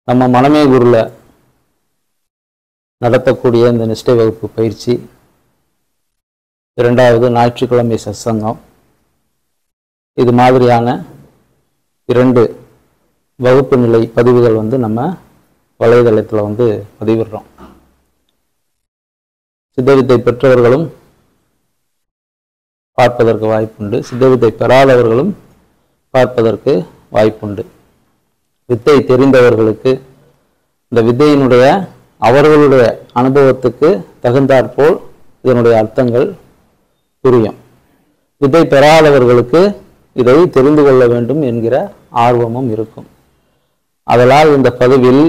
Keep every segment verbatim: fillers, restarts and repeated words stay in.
நம்ம மனமே குருல நடத்தக்கூடிய இந்த நிஷ்டை வகுப்பு பயிற்சி இரண்டாவது ஞாயிற்றுக்கிழமை சத்சங்கம் இது மாதிரியான இரண்டு வகுப்பு நிலை பதிவுகள் வந்து நம்ம வலைதளத்தில் வந்து பதிவிடுறோம். சித்தவித்தை பெற்றவர்களும் பார்ப்பதற்கு வாய்ப்புண்டு, சித்தவித்தை பெறாதவர்களும் பார்ப்பதற்கு வாய்ப்புண்டு. வித்தை தெரிந்தவர்களுக்கு இந்த வித்தையினுடைய அவர்களுடைய அனுபவத்துக்கு தகுந்தாற்போல் இதனுடைய அர்த்தங்கள் புரியும். வித்தை பெறாதவர்களுக்கு இதை தெரிந்து கொள்ள வேண்டும் என்கிற ஆர்வமும் இருக்கும். அதனால் இந்த பதிவில்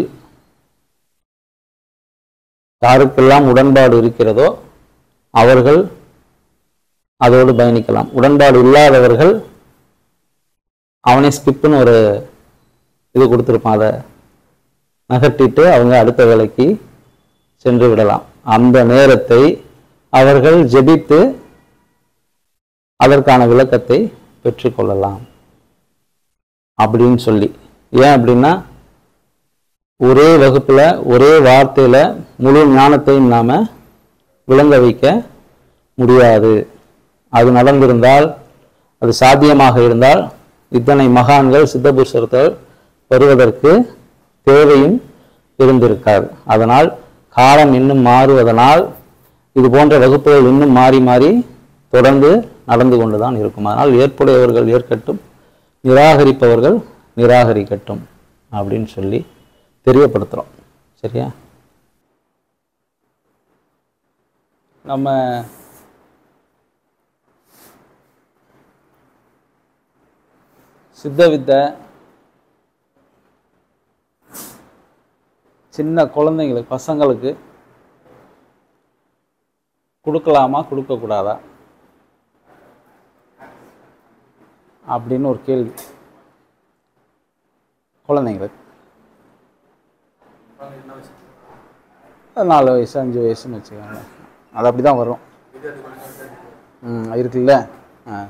யாருக்கெல்லாம் உடன்பாடு இருக்கிறதோ அவர்கள் அதோடு பயணிக்கலாம். உடன்பாடு இல்லாதவர்கள் அவனை ஸ்கிப்னு ஒரு இது கொடுத்துருப்பான், அதை நகர்த்திட்டு அவங்க அடுத்த வேலைக்கு சென்று விடலாம். அந்த நேரத்தை அவர்கள் ஜெபித்து அதற்கான விளக்கத்தை பெற்றுக்கொள்ளலாம் அப்படின்னு சொல்லி. ஏன் அப்படின்னா ஒரே வகுப்புல ஒரே வார்த்தையில முழு ஞானத்தையும் நாம விளங்க வைக்க முடியாது. அது நடந்திருந்தால், அது சாத்தியமாக இருந்தால் இத்தனை மகான்கள் சித்தபுருஷர்கள் வருவதற்கு தேவையும் இருந்திருக்காது. அதனால் காலம் இன்னும் மாறுவதனால் இது போன்ற வகுப்புகள் இன்னும் மாறி மாறி தொடர்ந்து நடந்து கொண்டுதான் இருக்கும். அதனால் ஏற்புடையவர்கள் ஏற்கட்டும், நிராகரிப்பவர்கள் நிராகரிக்கட்டும் அப்படின்னு சொல்லி தெரியப்படுத்துகிறோம். சரியா? நம்ம சித்தவித்தை சின்ன குழந்தைங்களுக்கு பசங்களுக்கு கொடுக்கலாமா கொடுக்கக்கூடாதா அப்படின்னு ஒரு கேள்வி. குழந்தைங்களுக்கு நாலு வயசு அஞ்சு வயசுன்னு வச்சுக்கோங்க, அது அப்படி தான் வரும். ம் இருக்குல்ல. ஆ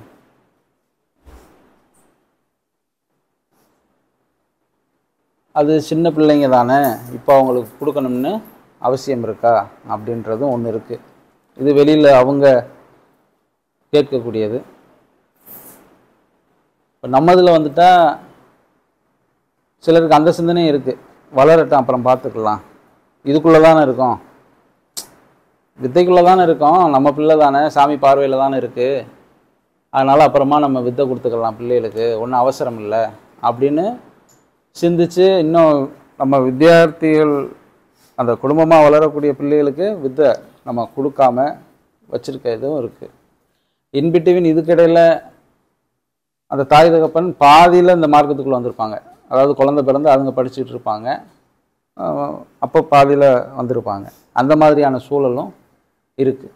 அது சின்ன பிள்ளைங்க தானே, இப்போ அவங்களுக்கு கொடுக்கணும்னு அவசியம் இருக்கா அப்படின்றதும் ஒன்று இருக்குது. இது வெளியில் அவங்க கேட்கக்கூடியது. இப்போ நம்ம இதில் வந்துட்டா சிலருக்கு அந்த சிந்தனையும் இருக்குது, வளரட்டும் அப்புறம் பார்த்துக்கலாம், இதுக்குள்ளே தானே இருக்கோம், வித்தைக்குள்ளே தானே இருக்கோம், நம்ம பிள்ளை தானே, சாமி பார்வையில் தானே இருக்குது, அதனால் அப்புறமா நம்ம வித்தை கொடுத்துக்கலாம் பிள்ளைகளுக்கு, ஒன்றும் அவசரம் இல்லை அப்படின்னு சிந்திச்சு இன்னும் நம்ம வித்தியார்த்திகள் அந்த குடும்பமாக வளரக்கூடிய பிள்ளைகளுக்கு வித்தை நம்ம கொடுக்காம வச்சுருக்க இதுவும் இருக்குது. இன்பிட்வீன் இதுக்கிடையில் அந்த தாய் தகப்பன் பாதியில் இந்த மார்க்கத்துக்குள்ளே வந்திருப்பாங்க. அதாவது குழந்தை பிறந்து அவங்க படிச்சுட்டு இருப்பாங்க, அப்போ பாதியில் வந்திருப்பாங்க. அந்த மாதிரியான சூழலும் இருக்குது.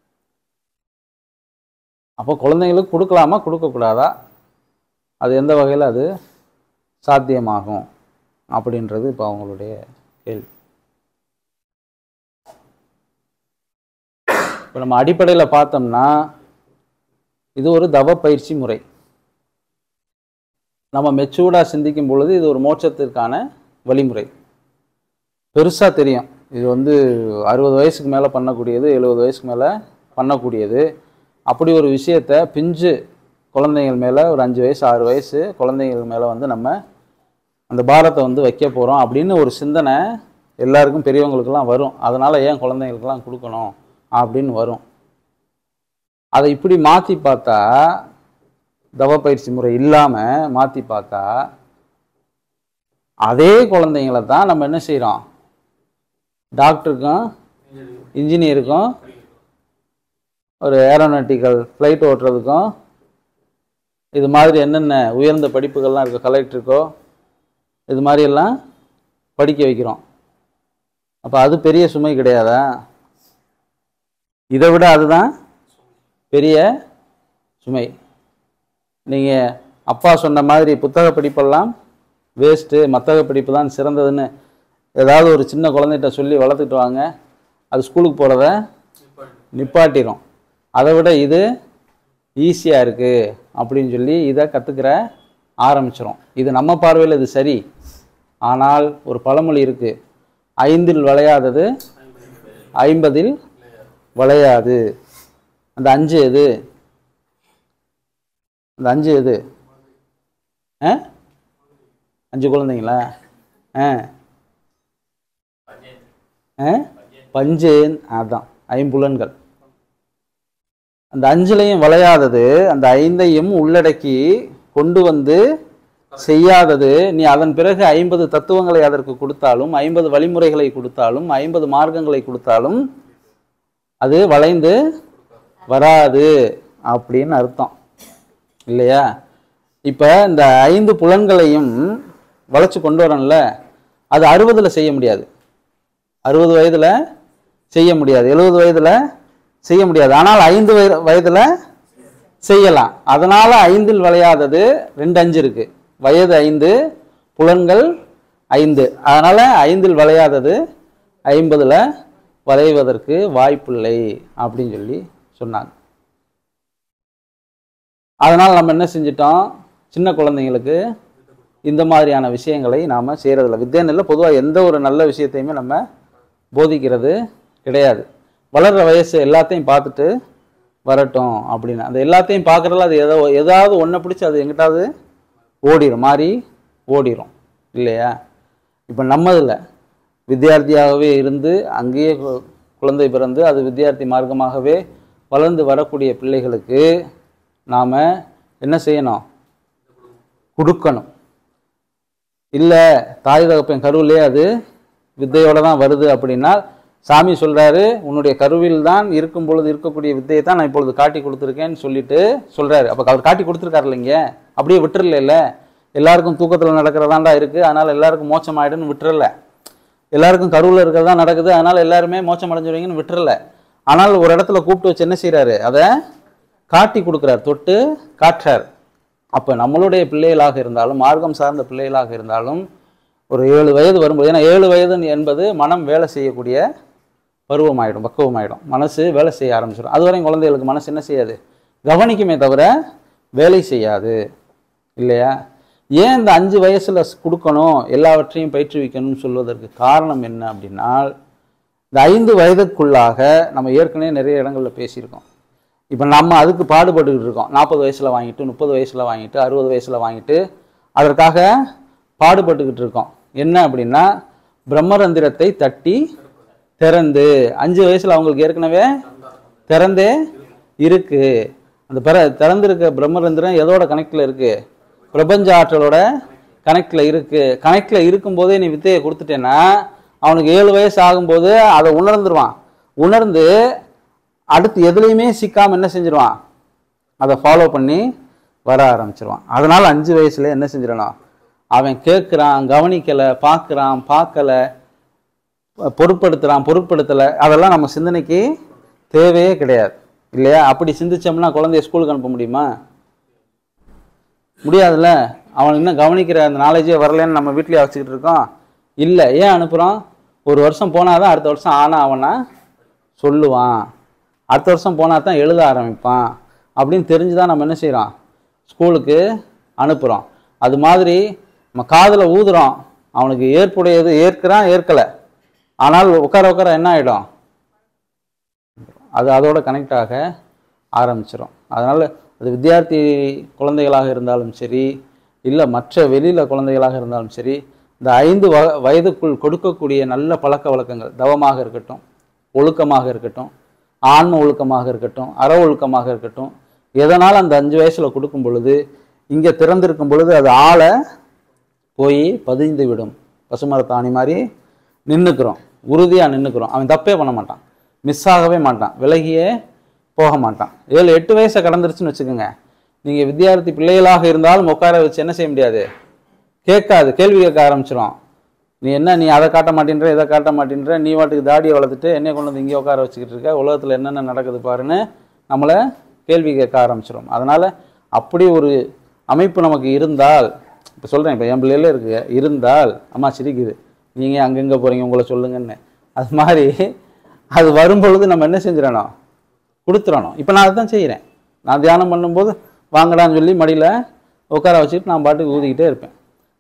அப்போ குழந்தைங்களுக்கு கொடுக்கலாமா கொடுக்கக்கூடாதா, அது எந்த வகையில் அது சாத்தியமாகும் அப்படின்றது இப்போ அவங்களுடைய கேள்வி. இப்போ நம்ம அடிப்படையில் பார்த்தோம்னா இது ஒரு தவ பயிற்சி முறை. நம்ம மெச்சூர்டாக சிந்திக்கும் பொழுது இது ஒரு மோட்சத்திற்கான வழிமுறை. பெருசாக தெரியும், இது வந்து அறுபது வயசுக்கு மேலே பண்ணக்கூடியது, எழுபது வயசுக்கு மேலே பண்ணக்கூடியது. அப்படி ஒரு விஷயத்தை பிஞ்சு குழந்தைகள் மேலே, ஒரு அஞ்சு வயசு ஆறு வயசு குழந்தைகள் மேலே வந்து நம்ம அந்த பாரத்தை வந்து வைக்க போகிறோம் அப்படின்னு ஒரு சிந்தனை எல்லாருக்கும் பெரியவங்களுக்கெல்லாம் வரும். அதனால் ஏன் குழந்தைங்களுக்கெல்லாம் கொடுக்கணும் அப்படின்னு வரும். அதை இப்படி மாற்றி பார்த்தா, தவ பயிற்சி முறை இல்லாமல் மாற்றி பார்த்தா, அதே குழந்தைங்கள தான் நம்ம என்ன செய்கிறோம், டாக்டருக்கும் இன்ஜினியருக்கும் ஒரு ஏரோநாட்டிக்கல் ஃப்ளைட் ஓட்டுறதுக்கும் இது மாதிரி என்னென்ன உயர்ந்த படிப்புகள்லாம் இருக்குது, கலெக்டருக்கோ இது மாதிரியெல்லாம் படிக்க வைக்கிறோம். அப்போ அது பெரிய சுமை கிடையாதா? இதை விட அதுதான் பெரிய சுமை. நீங்கள் அப்பா சொன்ன மாதிரி புத்தக படிப்பெல்லாம் வேஸ்ட்டு, மத்தக படிப்பு தான் சிறந்ததுன்னு ஏதாவது ஒரு சின்ன குழந்தைகிட்ட சொல்லி வளர்த்துட்டு வாங்க, அது ஸ்கூலுக்கு போகிறத நிப்பாட்டிடும். அதை விட இது ஈஸியாக இருக்குது அப்படின்னு சொல்லி இதை கற்றுக்கிற ஆரம்பிச்சிடும். இது நம்ம பார்வையில் இது சரி, ஆனால் ஒரு பழமொழி இருக்கு, ஐந்தில் விளையாதது ஐம்பதில் விளையாது. அந்த அஞ்சு எது? அந்த அஞ்சு எது? அஞ்சு குழந்தைங்களா? பஞ்சேன், அதான் ஐம்புலன்கள். அந்த அஞ்சுலையும் விளையாதது அந்த ஐந்தையும் உள்ளடக்கி கொண்டு வந்து செய்யாதது. நீ அதன் பிறகு ஐம்பது தத்துவங்களை அதற்கு கொடுத்தாலும், ஐம்பது வழிமுறைகளை கொடுத்தாலும், ஐம்பது மார்க்கங்களை கொடுத்தாலும் அது வளைந்து வராது அப்படின்னு அர்த்தம் இல்லையா? இப்ப இந்த ஐந்து புலன்களையும் வளைச்சு கொண்டு வரணும்ல, அது அறுபதுல செய்ய முடியாது, அறுபது வயதுல செய்ய முடியாது, எழுபது வயதுல செய்ய முடியாது. ஆனால் ஐந்து வயதுல செய்யலாம். அதனால ஐந்தில் விளையாதது ரெண்டு அஞ்சு இருக்கு, வயது ஐந்து, புலன்கள் ஐந்து. அதனால ஐந்தில் விளையாதது ஐம்பதுல வளைவதற்கு வாய்ப்பில்லை அப்படின்னு சொல்லி சொன்னாங்க. அதனால நம்ம என்ன செஞ்சிட்டோம், சின்ன குழந்தைங்களுக்கு இந்த மாதிரியான விஷயங்களை நாம செய்யறதில்ல. வித்யானில் பொதுவாக எந்த ஒரு நல்ல விஷயத்தையுமே நம்ம போதிக்கிறது கிடையாது. வளர்ற வயசு எல்லாத்தையும் பார்த்துட்டு வரட்டும் அப்படின்னு, அந்த எல்லாத்தையும் பார்க்கறதுல அது ஏதோ ஏதாவது ஒன்றை பிடிச்சி அது எங்கிட்டாவது ஓடிடும், மாறி ஓடிடும் இல்லையா? இப்போ நம்மதில் வித்தியார்த்தியாகவே இருந்து அங்கேயே குழந்தை பிறந்து அது வித்தியார்த்தி மார்க்கமாகவே வளர்ந்து வரக்கூடிய பிள்ளைகளுக்கு நாம் என்ன செய்யணும், கொடுக்கணும். இல்லை தாய் தகப்பன் கருவிலே அது வித்தையோடு தான் வருது அப்படின்னா, சாமி சொல்கிறாரு உன்னுடைய கருவில் தான் இருக்கும் பொழுது இருக்கக்கூடிய வித்தையை தான் நான் இப்பொழுது காட்டி கொடுத்துருக்கேன்னு சொல்லிட்டு சொல்கிறாரு. அப்போ அவர் காட்டி கொடுத்துருக்காரு இல்லைங்க, அப்படியே விட்டுறல. இல்லை எல்லாருக்கும் தூக்கத்தில் நடக்கிறதாண்டா இருக்குது அதனால் எல்லாருக்கும் மோட்சம் ஆகிடுன்னு விட்டுறல, எல்லாருக்கும் கருவில் இருக்கிறதா நடக்குது அதனால் எல்லாருமே மோட்சம் அடைஞ்சிருவீங்கன்னு விட்டுறல. ஆனால் ஒரு இடத்துல கூப்பிட்டு வச்சு என்ன செய்கிறாரு, அதை காட்டி கொடுக்குறார், தொட்டு காட்டுறார். அப்போ நம்மளுடைய பிள்ளைகளாக இருந்தாலும், மார்க்கம் சார்ந்த பிள்ளைகளாக இருந்தாலும், ஒரு ஏழு வயது வரும்போது, ஏன்னா ஏழு வயது என்பது மனம் வேலை செய்யக்கூடிய பருவமாயிடும், பக்குவமாயிடும், மனசு வேலை செய்ய ஆரம்பிச்சிடும். அதுவரையும் குழந்தைகளுக்கு மனசு என்ன செய்யாது, கவனிக்குமே தவிர வேலை செய்யாது இல்லையா? ஏன் இந்த அஞ்சு வயசுல கொடுக்கணும், எல்லாவற்றையும் பயிற்றுவிக்கணும்னு சொல்வதற்கு காரணம் என்ன அப்படின்னா, இந்த ஐந்து வயதுக்குள்ளாக நம்ம ஏற்கனவே நிறைய இடங்களில் பேசியிருக்கோம். இப்போ நம்ம அதுக்கு பாடுபட்டுக்கிட்டு இருக்கோம். நாற்பது வயசில் வாங்கிட்டு, முப்பது வயசில் வாங்கிட்டு, அறுபது வயசில் வாங்கிட்டு அதற்காக பாடுபட்டுக்கிட்டு இருக்கோம். என்ன அப்படின்னா, பிரம்மரந்திரத்தை தட்டி திறந்து, அஞ்சு வயசில் அவங்களுக்கு ஏற்கனவே திறந்தே இருக்கு. அந்த பிற திறந்திருக்க பிரம்மரந்திரம் எதோட கனெக்டில் இருக்கு, பிரபஞ்ச ஆற்றலோட கனெக்டில் இருக்கு. கனெக்டில் இருக்கும்போதே நீ வித்தையை கொடுத்துட்டேன்னா அவனுக்கு ஏழு வயசு ஆகும்போது அதை உணர்ந்துருவான். உணர்ந்து அடுத்து எதுலையுமே சிக்காமல் என்ன செஞ்சிருவான், அதை ஃபாலோ பண்ணி வர ஆரம்பிச்சிருவான். அதனால் அஞ்சு வயசுல என்ன செஞ்சிடணும், அவன் கேட்குறான், கவனிக்கலை, பார்க்குறான், பார்க்கலை, பொருட்படுத்துகிறான், பொருட்படுத்தலை, அதெல்லாம் நம்ம சிந்தனைக்கு தேவையே கிடையாது இல்லையா? அப்படி சிந்திச்சோம்னா குழந்தைய ஸ்கூலுக்கு அனுப்ப முடியுமா? முடியாதுல்ல. அவன் இன்னும் கவனிக்கிற அந்த நாலேஜே வரலன்னு நம்ம வீட்லேயே வச்சுக்கிட்டு இருக்கோம். இல்லை, ஏன் அனுப்புகிறோம், ஒரு வருஷம் போனால் தான் அடுத்த வருஷம் ஆனால் அவனை சொல்லுவான், அடுத்த வருஷம் போனால் தான் எழுத ஆரம்பிப்பான் அப்படின்னு தெரிஞ்சு தான் நம்ம என்ன செய்கிறோம், ஸ்கூலுக்கு அனுப்புகிறோம். அது மாதிரி நம்ம காதில் ஊதுறோம், அவனுக்கு ஏற்புடையது ஏற்கிறான், ஏற்கலை, ஆனால் உட்கார உட்கார என்ன ஆகிடும், அது அதோட கனெக்ட் ஆக ஆரம்பிச்சிடும். அதனால் அது வித்தியார்த்தி குழந்தைகளாக இருந்தாலும் சரி, இல்லை மற்ற வெளியில் குழந்தைகளாக இருந்தாலும் சரி, இந்த ஐந்து வ வயதுக்குள் கொடுக்கக்கூடிய நல்ல பழக்க வழக்கங்கள், தவமாக இருக்கட்டும், ஒழுக்கமாக இருக்கட்டும், ஆன்ம ஒழுக்கமாக இருக்கட்டும், அற ஒழுக்கமாக இருக்கட்டும், எதனால் அந்த அஞ்சு வயசில் கொடுக்கும் பொழுது இங்கே திறந்திருக்கும் பொழுது அது ஆளை போய் பதிந்து விடும். பசுமரத்தாணி மாதிரி நின்றுக்கிறோம், உறுதியாக நின்றுக்கிறோம். அவன் தப்பே பண்ண மாட்டான், மிஸ் ஆகவே மாட்டான், விலகியே போக மாட்டான். ஏழு எட்டு வயசை கடந்துருச்சுன்னு வச்சுக்கோங்க, நீங்கள் வித்தியார்த்தி பிள்ளைகளாக இருந்தாலும் உட்கார வச்சு என்ன செய்ய முடியாது, கேட்காது, கேள்வி கேட்க ஆரம்பிச்சிடும். நீ என்ன, நீ அதை காட்ட மாட்டேன்ற, இதை காட்ட மாட்டேன்ற, நீ வாட்டுக்கு தாடியை வளர்த்துட்டு என்னை கொண்டு வந்து இங்கே உட்கார வச்சுக்கிட்டு இருக்க, உலகத்தில் என்னென்ன நடக்குது பாருன்னு நம்மளை கேள்வி கேட்க ஆரம்பிச்சிடும். அதனால் அப்படி ஒரு அமைப்பு நமக்கு இருந்தால், இப்போ சொல்கிறேன், இப்போ என் பிள்ளையில இருக்கு இருந்தால், அம்மா சிரிக்குது, நீங்கள் அங்கங்கே போகிறீங்க உங்களை சொல்லுங்கன்னு, அது மாதிரி அது வரும்பொழுது நம்ம என்ன செஞ்சிடணும், கொடுத்துடணும். இப்போ நான் அதுதான் செய்கிறேன். நான் தியானம் பண்ணும்போது வாங்கடான்னு சொல்லி மடியில் உட்கார வச்சுட்டு நான் பாட்டுக்கு ஊதிக்கிட்டே இருப்பேன்.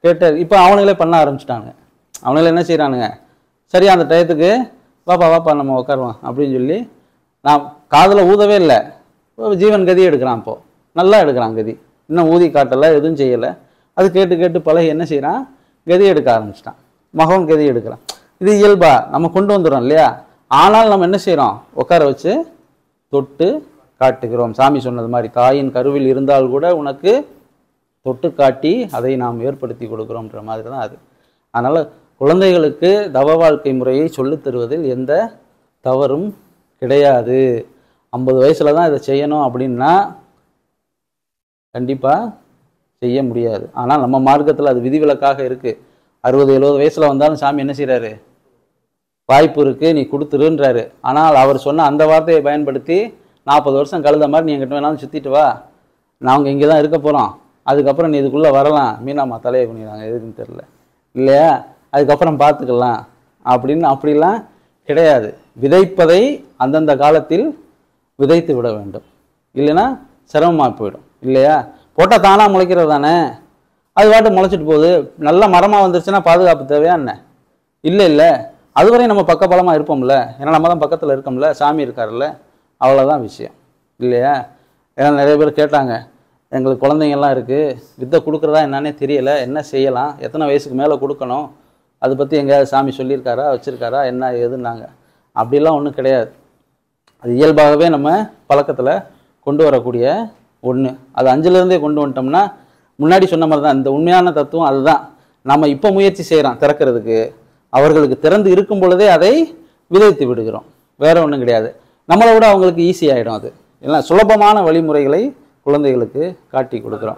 கேட்ட இப்போ அவனுங்களே பண்ண ஆரம்பிச்சிட்டாங்க. அவனுங்களே என்ன செய்கிறானுங்க, சரி அந்த டயத்துக்கு வாப்பா வாப்பா நம்ம உட்காருவான் அப்படின்னு சொல்லி நான் காதில் ஊதவே இல்லை, ஜீவன் கதி எடுக்கிறான். இப்போது நல்லா எடுக்கிறான் கதி, இன்னும் ஊதி காட்டலை, எதுவும் செய்யலை. அது கேட்டு கேட்டு பழகி என்ன செய்கிறான், கதி எடுக்க ஆரம்பிச்சிட்டான். மகன் கதி எடுக்கிறான். இது இயல்பா நம்ம கொண்டு வந்துடுறோம் இல்லையா? ஆனால் நம்ம என்ன செய்கிறோம், உட்கார வச்சு தொட்டு காட்டுகிறோம். சாமி சொன்னது மாதிரி தாயின் கருவில் இருந்தால் கூட உனக்கு தொட்டு காட்டி அதை நாம் ஏற்படுத்தி கொடுக்குறோன்ற மாதிரி தான் அது. அதனால் குழந்தைகளுக்கு தவ வாழ்க்கை முறையை சொல்லித் தருவதில் எந்த தவறும் கிடையாது. ஐம்பது வயசில் தான் இதை செய்யணும் அப்படின்னா கண்டிப்பாக செய்ய முடியாது. ஆனால் நம்ம மார்க்கத்தில் அது விதிவிலக்காக இருக்குது. அறுபது எழுபது வயசில் வந்தாலும் சாமி என்ன செய்கிறாரு, வாய்ப்பு இருக்குது நீ கொடுத்துருன்றாரு. ஆனால் அவர் சொன்ன அந்த வார்த்தையை பயன்படுத்தி நாற்பது வருஷம் கழுத மாதிரி நீ எங்கிட்ட வேணாலும் சுற்றிட்டு வா, நாங்கள் இங்கே தான் இருக்க போகிறோம், அதுக்கப்புறம் நீ இதுக்குள்ளே வரலாம், மீனாம்மா தலையை பண்ணிடுறாங்க எதுக்குன்னு தெரில இல்லையா, அதுக்கப்புறம் பார்த்துக்கலாம் அப்படின்னு அப்படிலாம் கிடையாது. விதைப்பதை அந்தந்த காலத்தில் விதைத்து விட வேண்டும், இல்லைன்னா சிரமமாக போயிடும் இல்லையா? போட்டால் தானாக முளைக்கிறது தானே, அது பாட்டு முளைச்சிட்டு போகுது. நல்ல மரமாக வந்துருச்சுன்னா பாதுகாப்பு தேவையா என்ன? இல்லை இல்லை, அதுவரை நம்ம பக்கபலமாக இருப்போம்ல, ஏன்னா நம்ம தான் பக்கத்தில் இருக்கோம்ல, சாமி இருக்கார்ல, அவ்வளோதான் விஷயம் இல்லையா? ஏன்னா நிறைய பேர் கேட்டாங்க, எங்களுக்கு குழந்தைங்கள்லாம் இருக்குது, வித்தை கொடுக்குறதா என்னன்னே தெரியலை, என்ன செய்யலாம், எத்தனை வயசுக்கு மேலே கொடுக்கணும், அதை பற்றி எங்கேயாவது சாமி சொல்லியிருக்காரா வச்சுருக்காரா என்ன ஏதுன்னாங்க. அப்படிலாம் ஒன்றும் கிடையாது. அது இயல்பாகவே நம்ம பழக்கத்தில் கொண்டு வரக்கூடிய ஒன்று. அது அஞ்சுலேருந்தே கொண்டு வந்துட்டோம்னா முன்னாடி சொன்ன மாதிரி தான் இந்த உண்மையான தத்துவம். அதுதான் நம்ம இப்போ முயற்சி செய்கிறோம் திறக்கிறதுக்கு, அவர்களுக்கு திறந்து இருக்கும் பொழுதே அதை விதைத்து விடுகிறோம், வேற ஒன்றும் கிடையாது. நம்மளை விட அவங்களுக்கு ஈஸி ஆகிடும். அது இல்லை, சுலபமான வழிமுறைகளை குழந்தைகளுக்கு காட்டி கொடுக்குறோம்.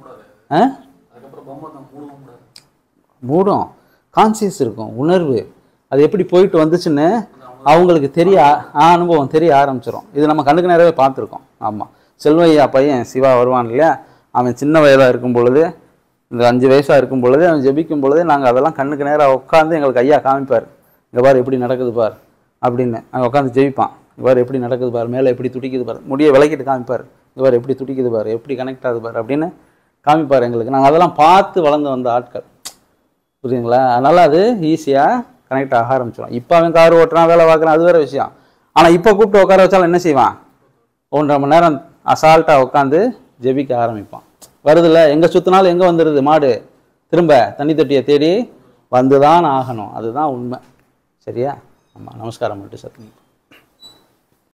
மூடும் கான்சியஸ் இருக்கும், உணர்வு அது எப்படி போயிட்டு வந்துச்சுன்னு அவங்களுக்கு தெரிய அனுபவம் தெரிய ஆரம்பிச்சிடும். இது நம்ம கண்ணுக்கு நிறையவே பார்த்துருக்கோம். ஆமாம், செல்வையா பையன் சிவா வருவான் இல்லையா, அவன் சின்ன வயதாக இருக்கும் பொழுது, இந்த அஞ்சு வயசாக இருக்கும் பொழுது அவன் ஜெபிக்கும் பொழுது நாங்கள் அதெல்லாம் கண்ணுக்கு நேராக உட்காந்து எங்களுக்கு ஐயா காமிப்பார், இங்கே பார் எப்படி நடக்குது பார் அப்படின்னு. நாங்கள் உட்காந்து ஜெபிப்பான், இங்கே பார் எப்படி நடக்குது பார், மேலே எப்படி துடிக்குது பார், முடிய விளக்கிட்டு காமிப்பார், இங்கே பார் எப்படி துடிக்குது பார், எப்படி கனெக்ட் ஆகுது பார் அப்படின்னு காமிப்பார் எங்களுக்கு. நாங்கள் அதெல்லாம் பார்த்து வளர்ந்து வந்த ஆட்கள், புரியுதுங்களா? அதனால் அது ஈஸியாக கனெக்ட் ஆக ஆரம்பிச்சிடும். இப்போ அவன் கார் ஓட்டுறான், வேலை பார்க்குறான், அது வேறு விஷயம். ஆனால் இப்போ கூப்பிட்டு உட்கார வச்சாலும் என்ன செய்வான், ஒன்றரை மணி நேரம் அசால்ட்டாக உட்காந்து ஜெபிக்க ஆரம்பிப்பான். வருதில்ல, எங்கே சுற்றினாலும் எங்கே வந்துடுது மாடு, திரும்ப தண்ணி தொட்டியை தேடி வந்து தான் ஆகணும். அதுதான் உண்மை. சரியா? ஆமாம், நமஸ்காரம் மட்டும் சத்துங்க.